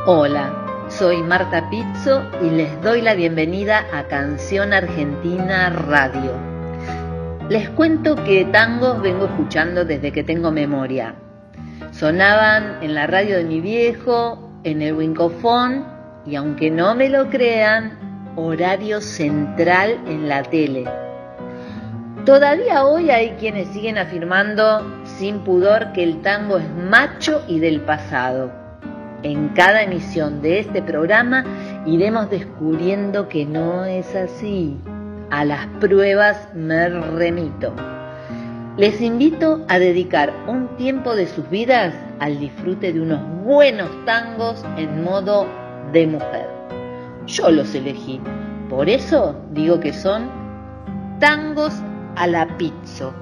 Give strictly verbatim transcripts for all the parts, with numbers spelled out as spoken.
Hola, soy Marta Pizzo y les doy la bienvenida a Canción Argentina Radio. Les cuento que tangos vengo escuchando desde que tengo memoria. Sonaban en la radio de mi viejo, en el Wincofón y, aunque no me lo crean, horario central en la tele. Todavía hoy hay quienes siguen afirmando sin pudor que el tango es macho y del pasado. En cada emisión de este programa iremos descubriendo que no es así. A las pruebas me remito. Les invito a dedicar un tiempo de sus vidas al disfrute de unos buenos tangos en modo de mujer. Yo los elegí, por eso digo que son tangos a la Pizzo.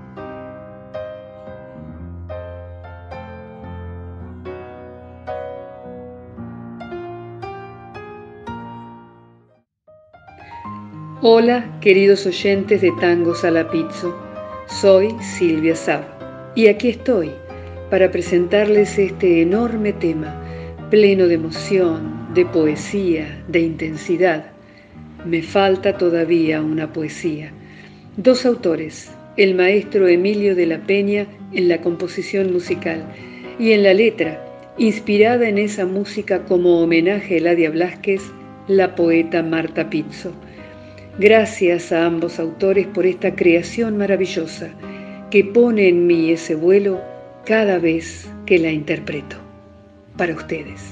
Hola, queridos oyentes de Tangos a la Pizzo. Soy Silvia Saab y aquí estoy para presentarles este enorme tema, pleno de emoción, de poesía, de intensidad. Me falta todavía una poesía. Dos autores, el maestro Emilio de la Peña en la composición musical y en la letra, inspirada en esa música como homenaje a Eladia Blasquez, la poeta Marta Pizzo. Gracias a ambos autores por esta creación maravillosa que pone en mí ese vuelo cada vez que la interpreto. Para ustedes.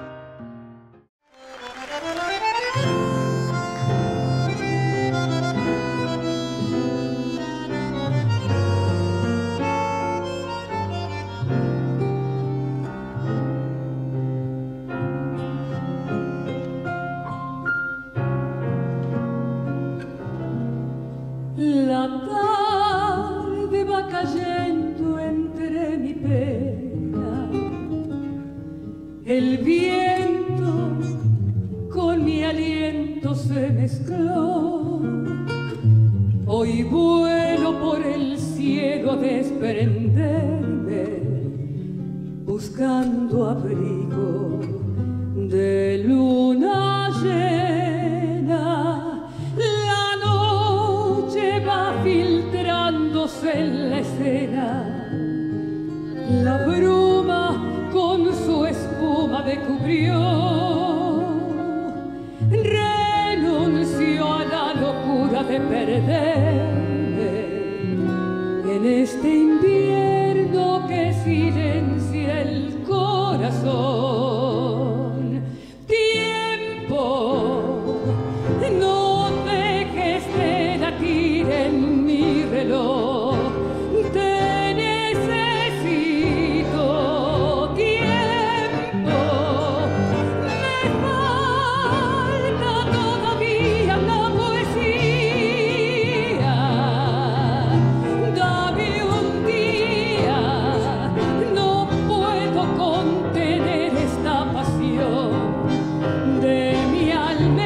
La tarde va cayendo entre mi pena, el viento con mi aliento se mezcló. Hoy vuelo por el cielo a desprenderme, buscando abrigo de luna llena. Filtrándose en la escena, la bruma con su espuma me cubrió. Renunció a la locura de perderme en este invierno que silencia el corazón. Tiempo, no dejes de latir en mi reloj, te necesito. Tiempo, me falta todavía una poesía. Dame un día, no puedo contener esta pasión de mi alma.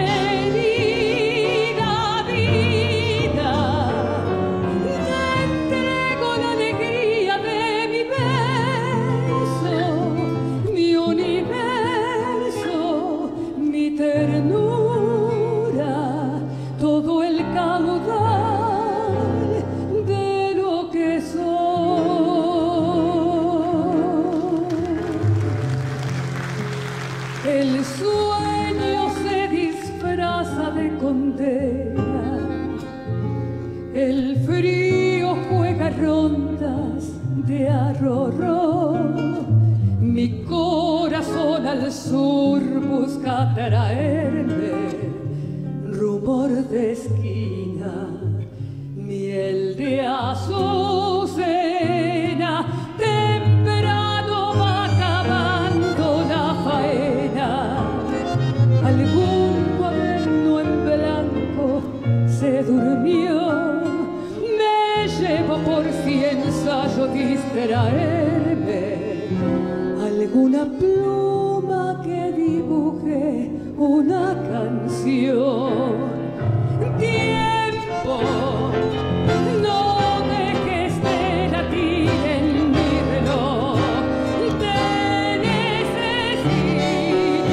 El sueño se disfraza de condena, el frío juega rondas de arrorró. Mi corazón al sur busca traerme rumor de esquina, miel de azucena. Temprano va acabando la faena, algún cuaderno en blanco se durmió. Me llevo por si ensayo distraerme, alguna pluma que dibuje una canción. Tiempo, no dejes de latir en mi reloj, te necesito.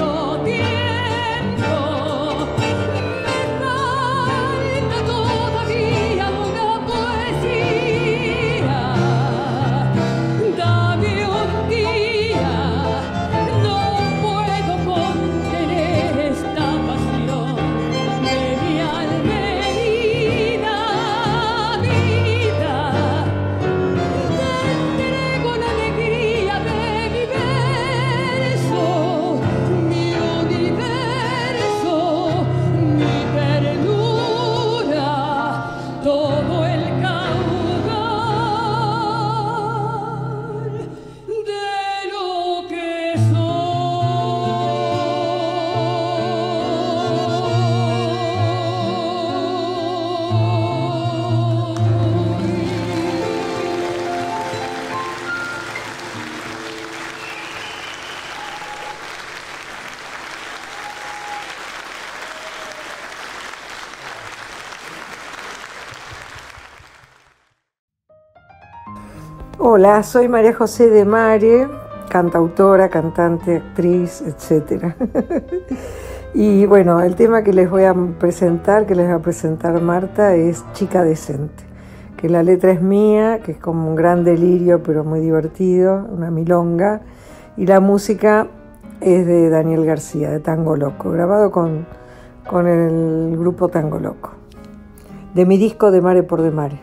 Hola, soy María José de Mare, cantautora, cantante, actriz, etcétera. Y bueno, el tema que les voy a presentar, que les va a presentar Marta, es Chica Decente, que la letra es mía, que es como un gran delirio, pero muy divertido, una milonga, y la música es de Daniel García, de Tango Loco, grabado con, con el grupo Tango Loco, de mi disco De Mare por De Mare.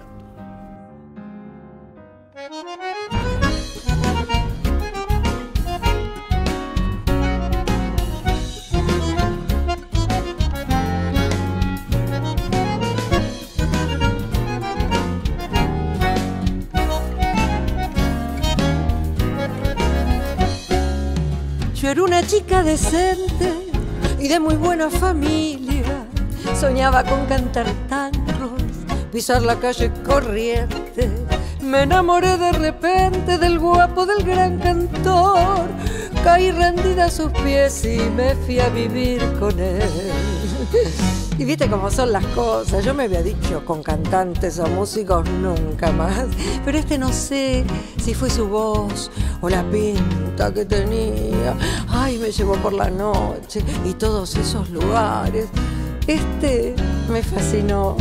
Yo era una chica decente y de muy buena familia. Soñaba con cantar tangos, pisar la calle corriente. Me enamoré de repente del guapo, del gran cantor. Caí rendida a sus pies y me fui a vivir con él. Y viste cómo son las cosas. Yo me había dicho con cantantes o músicos nunca más, pero este no sé si fue su voz o la pinta que tenía. Ay, me llevó por la noche y todos esos lugares. Este me fascinó.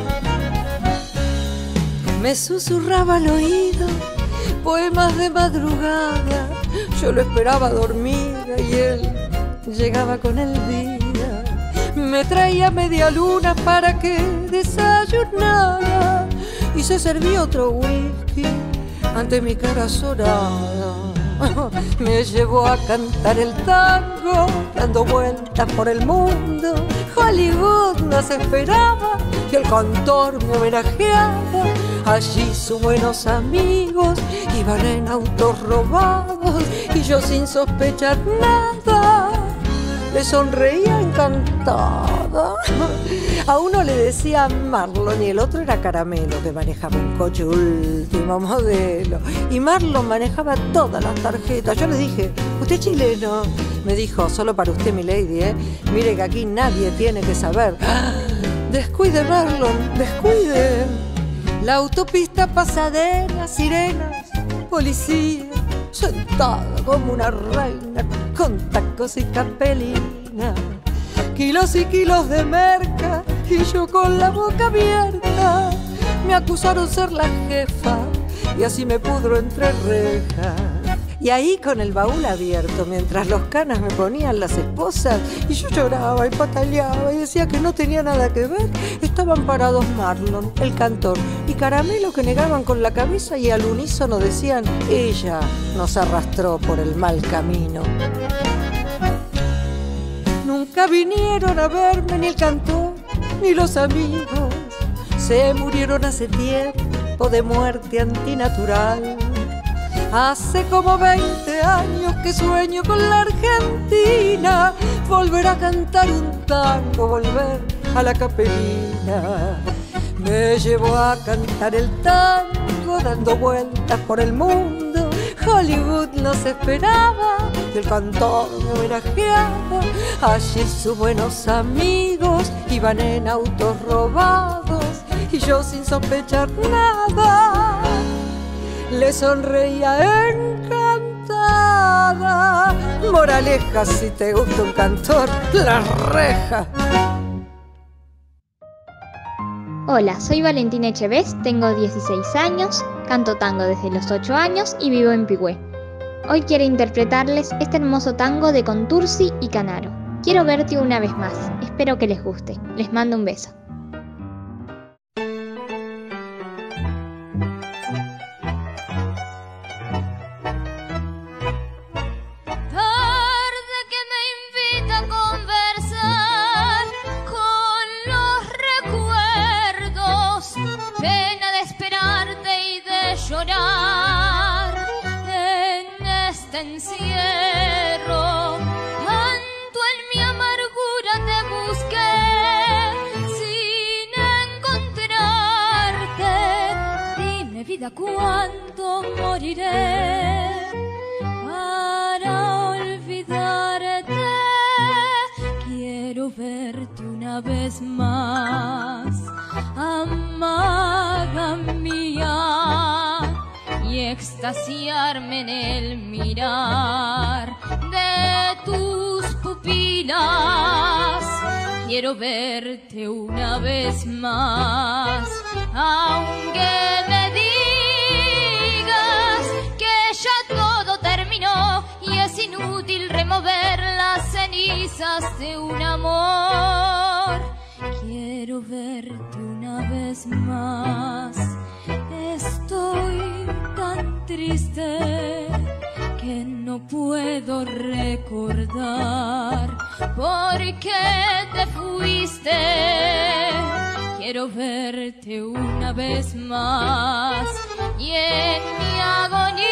Me susurraba al oído poemas de madrugada. Yo lo esperaba dormida y él llegaba con el día. Me traía media luna para que desayunara y se servía otro whisky ante mi cara sonada. Me llevó a cantar el tango dando vueltas por el mundo. Hollywood nos esperaba y el cantor me homenajeaba. Allí sus buenos amigos iban en autos robados y yo sin sospechar nada le sonreía encantada. A uno le decía Marlon y el otro era Caramelo, que manejaba un coche último modelo. Y Marlon manejaba todas las tarjetas. Yo le dije, ¿usted es chileno? Me dijo, solo para usted, mi lady, ¿eh? Mire que aquí nadie tiene que saber. Descuide, Marlon, descuide. La autopista pasadera, sirenas, policía, sentada como una reina con tacos y capelina, kilos y kilos de merca y yo con la boca abierta. Me acusaron ser la jefa y así me pudro entre rejas. Y ahí con el baúl abierto, mientras los canas me ponían las esposas, y yo lloraba y pataleaba y decía que no tenía nada que ver, estaban parados Marlon, el cantor, y Caramelo, que negaban con la cabeza y al unísono decían, ella nos arrastró por el mal camino. Nunca vinieron a verme ni el cantor ni los amigos, se murieron hace tiempo de muerte antinatural. Hace como veinte años que sueño con la Argentina, volver a cantar un tango, volver a la capelina. Me llevó a cantar el tango dando vueltas por el mundo. Hollywood nos esperaba y el cantor me homenajeaba. Allí sus buenos amigos iban en autos robados y yo sin sospechar nada le sonreía encantada. Moraleja, si te gusta un cantor, la reja. Hola, soy Valentina Echevez, tengo dieciséis años, canto tango desde los ocho años y vivo en Pigüé. Hoy quiero interpretarles este hermoso tango de Contursi y Canaro. Quiero verte una vez más, espero que les guste. Les mando un beso. Encierro, tanto en mi amargura te busqué sin encontrarte. Dime, vida, ¿cuánto moriré para olvidarte? Quiero verte una vez más, amada mía, y extrañarte extasiarme en el mirar de tus pupilas. Quiero verte una vez más, aunque me digas que ya todo terminó y es inútil remover las cenizas de un amor. Quiero verte una vez más. Estoy tan triste que no puedo recordar por qué te fuiste. Quiero verte una vez más y en mi agonía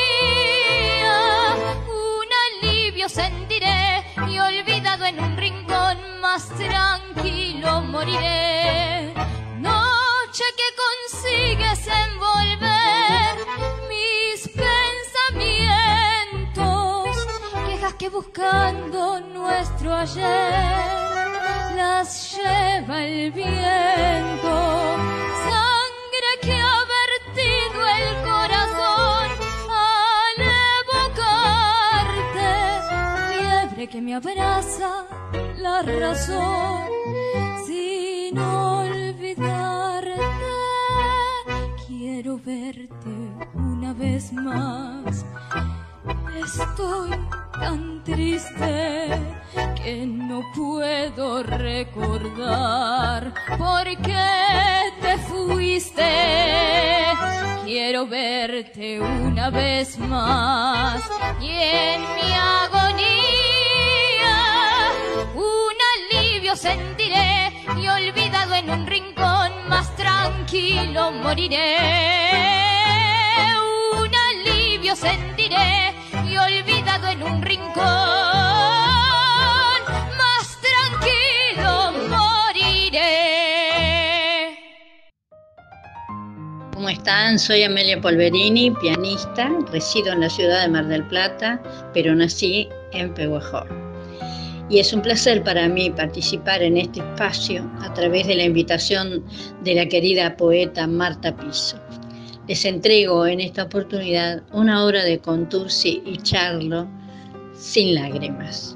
un alivio sentiré y olvidado en un rincón más tranquilo moriré. Noche que consigues envolver mis pensamientos, quejas que buscando nuestro ayer las lleva el viento, sangre que ha vertido el corazón al evocarte, fiebre que me abraza la razón sin olvidarte. Quiero verte una vez más. Estoy tan triste que no puedo recordar por qué te fuiste. Quiero verte una vez más y en mi agonía un alivio sentiré y olvidado en un rincón más tranquilo moriré. Un alivio sentiré y olvidado en un rincón más tranquilo moriré. ¿Cómo están? Soy Amelia Polverini, pianista, resido en la ciudad de Mar del Plata, pero nací en Pehuajó. Y es un placer para mí participar en este espacio a través de la invitación de la querida poeta Marta Pizzo. Les entrego en esta oportunidad una obra de Contursi y Charlo, Sin lágrimas.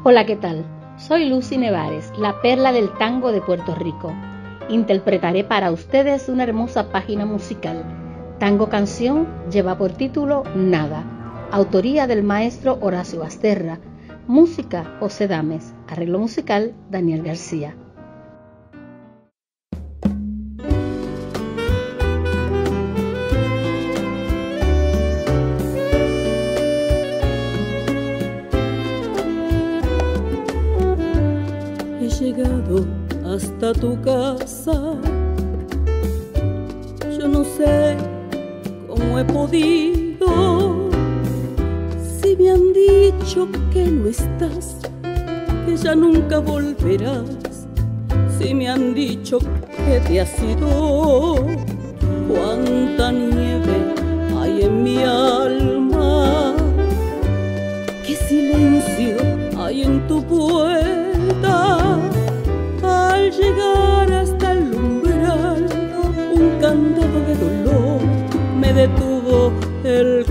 Hola, ¿qué tal? Soy Lucy Nevares, la perla del tango de Puerto Rico. Interpretaré para ustedes una hermosa página musical. Tango canción lleva por título Nada, autoría del maestro Horacio Basterra, música José Dames, arreglo musical Daniel García. Llegado hasta tu casa, yo no sé cómo he podido. Si me han dicho que no estás, que ya nunca volverás, si me han dicho que te has ido, cuánta nieve hay en mi alma, qué silencio hay en tu puerta. Al llegar hasta el umbral, un candado de dolor me detuvo el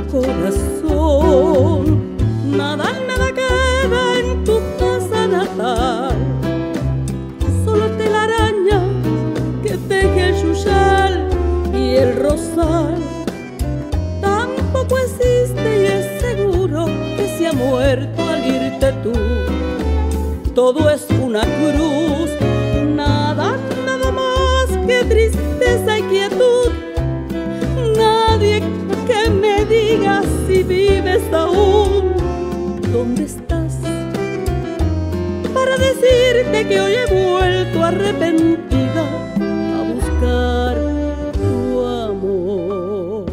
corazón. Nada, nada queda en tu casa natal, solo telarañas que teje el yuyal y el rosal. Tampoco existe y es seguro que se ha muerto al irte tú. Todo es una cruz, nada, nada más que tristeza y quietud. Nadie que me diga si vives aún. ¿Dónde estás? Para decirte que hoy he vuelto arrepentida a buscar tu amor.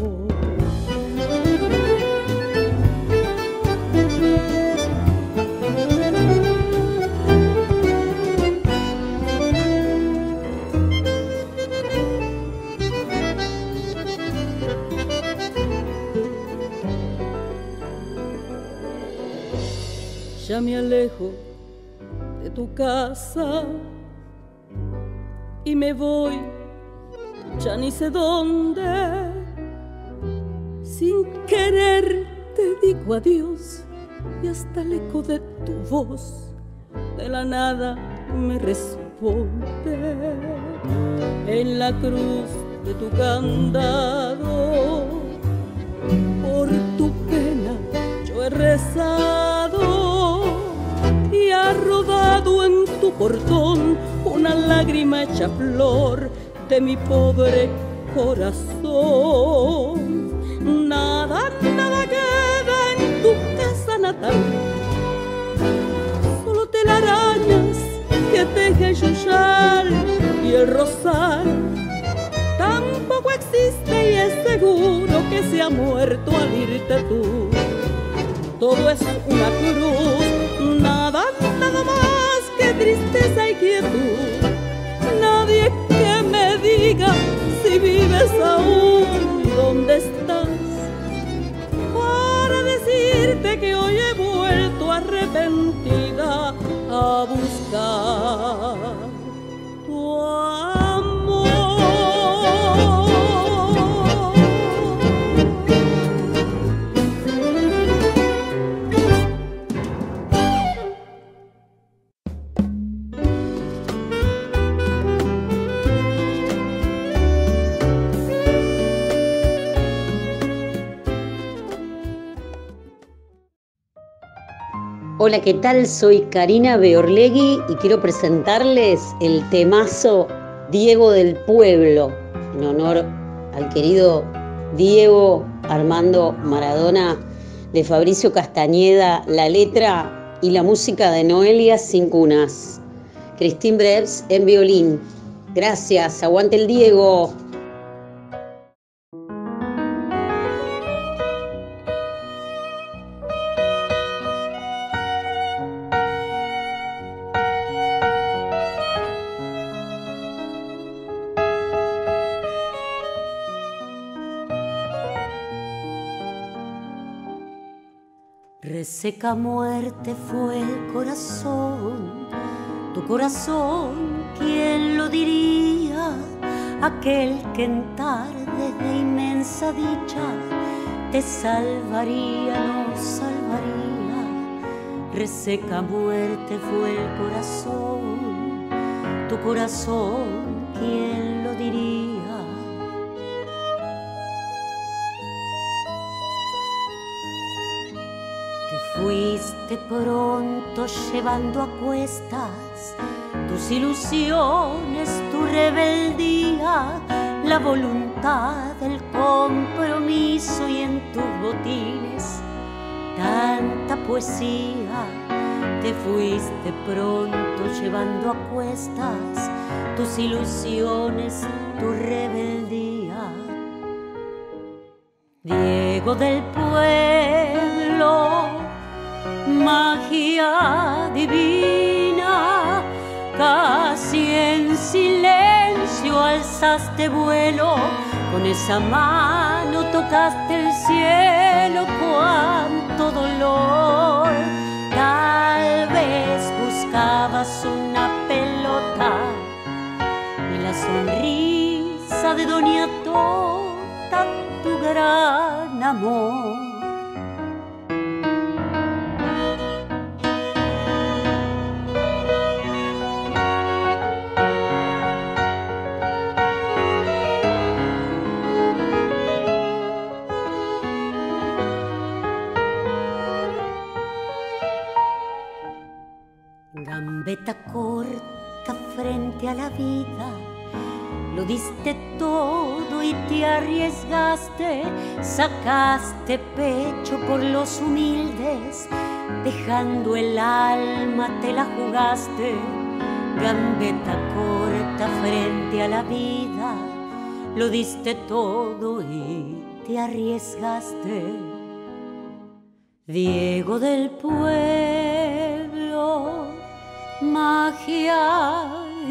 Ya me alejo de tu casa y me voy, ya ni sé dónde. Sin querer te digo adiós y hasta el eco de tu voz de la nada me responde. En la cruz de tu candado, por tu pena yo he rezado y ha rodado en tu portón una lágrima hecha flor de mi pobre corazón. Nada, nada queda en tu casa natal, solo telarañas que teje el yuyal y el rosal. Tampoco existe y es seguro que se ha muerto al irte tú. Todo es una cruz, nada, nada más que tristeza y quietud. Nadie que me diga si vives aún, ¿dónde estás? Para decirte que hoy he vuelto arrepentida a buscar tu amor. Hola, ¿qué tal? Soy Karina Beorlegui y quiero presentarles el temazo Diego del Pueblo, en honor al querido Diego Armando Maradona, de Fabricio Castañeda, la letra y la música de Noelia Cincunas. Cristín Breves en violín. Gracias, aguante el Diego. Reseca muerte fue el corazón, tu corazón, ¿quién lo diría? Aquel que en tardes de inmensa dicha te salvaría, nos salvaría. reseca muerte fue el corazón, tu corazón, ¿quién lo diría? Te fuiste pronto llevando a cuestas tus ilusiones, tu rebeldía, la voluntad del compromiso y en tus botines tanta poesía. Te fuiste pronto llevando a cuestas tus ilusiones, tu rebeldía. Diego del pueblo, magia divina, casi en silencio alzaste vuelo, con esa mano tocaste el cielo, cuánto dolor. Tal vez buscabas una pelota y la sonrisa de Doña Tota, tu gran amor. Gambeta corta frente a la vida, lo diste todo y te arriesgaste, sacaste pecho por los humildes, dejando el alma te la jugaste. Gambeta corta frente a la vida, lo diste todo y te arriesgaste. Diego del pueblo, magia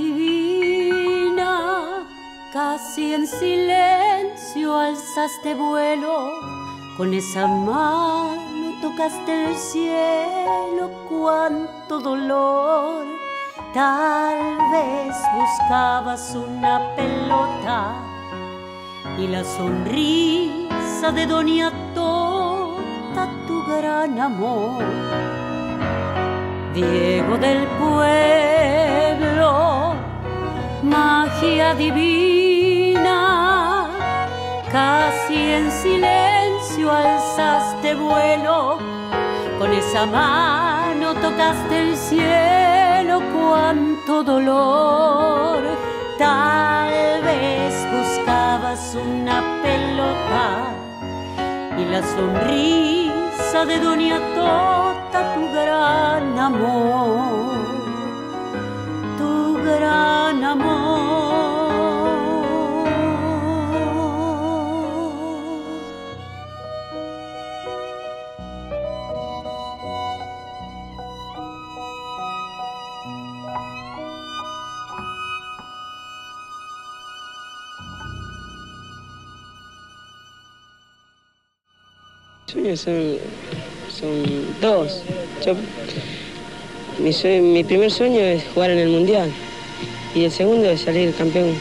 divina, casi en silencio alzaste vuelo, con esa mano tocaste el cielo, cuánto dolor. Tal vez buscabas una pelota y la sonrisa de Doña Tota, tu gran amor. Diego del pueblo, magia divina, casi en silencio alzaste vuelo, con esa mano tocaste el cielo, cuánto dolor. Tal vez buscabas una pelota y la sonrisa de Doña Tota, tu gran amor, tu gran amor. Sueños son, son dos. Yo, mi, sueño, mi primer sueño es jugar en el Mundial y el segundo es salir campeón.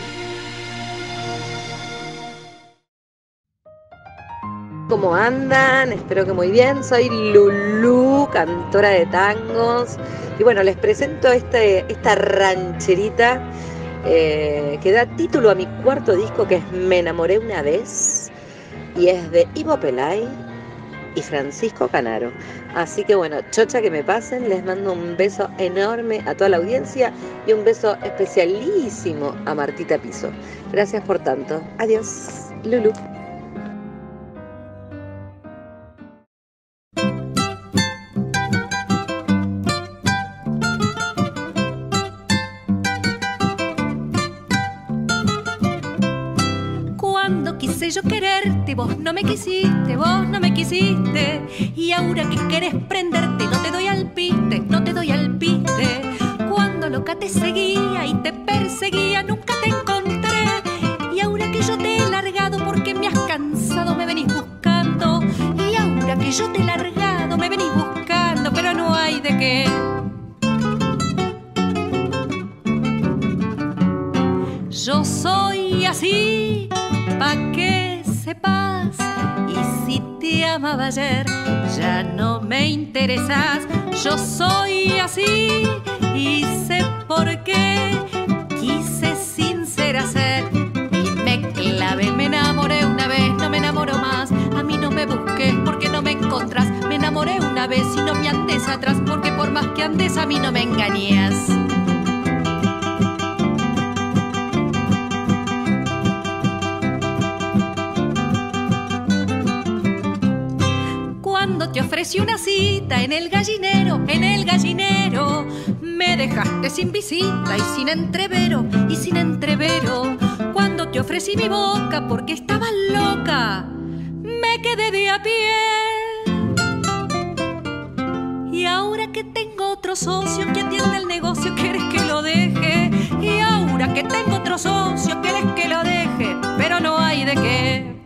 ¿Cómo andan? Espero que muy bien. Soy Lulú, cantora de tangos. Y bueno, les presento este, esta rancherita eh, que da título a mi cuarto disco, que es Me enamoré una vez. Y es de Ivo Pelay y Francisco Canaro. Así que bueno, chocha que me pasen, les mando un beso enorme a toda la audiencia y un beso especialísimo a Martita Piso. Gracias por tanto. Adiós, Lulú. Quise yo quererte, vos no me quisiste, vos no me quisiste. Y ahora que querés prenderte, no te doy al piste, no te doy al piste. Cuando loca te seguía y te perseguía, nunca te encontré. Y ahora que yo te he largado porque me has cansado, me venís buscando. Y ahora que yo te he largado, me venís buscando, pero no hay de qué. Yo soy así, pa' que sepas, y si te amaba ayer, ya no me interesas. Yo soy así y sé por qué. Quise sin ser hacer y me clavé. Me enamoré una vez, no me enamoro más. A mí no me busques porque no me encontrás. Me enamoré una vez y no me andes atrás, porque por más que andes a mí no me engañas. Cuando te ofrecí una cita en el gallinero, en el gallinero, me dejaste sin visita y sin entrevero, y sin entrevero. Cuando te ofrecí mi boca porque estaba loca, me quedé de a pie. Y ahora que tengo otro socio que atiende el negocio, ¿quieres que lo deje? Y ahora que tengo otro socio, ¿quieres que lo deje? Pero no hay de qué.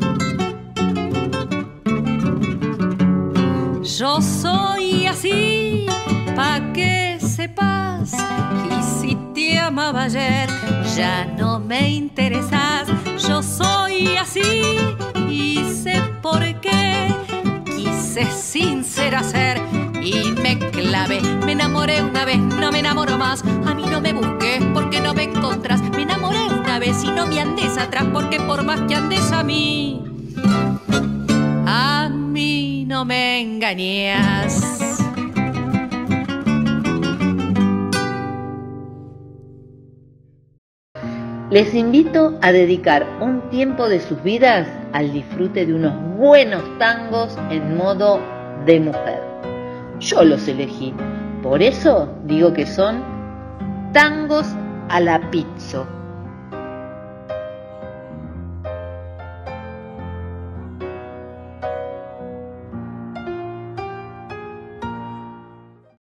Yo soy así, pa' que sepas. Y si te amaba ayer, ya no me interesas. Yo soy así y sé por qué. Quise sin ser hacer y me clavé. Me enamoré una vez, no me enamoro más. A mí no me busques porque no me encontrás. Me enamoré una vez y no me andes atrás, porque por más que andes a mí, a mí no me engañas. Les invito a dedicar un tiempo de sus vidas al disfrute de unos buenos tangos en modo de mujer. Yo los elegí, por eso digo que son tangos a la pizzo.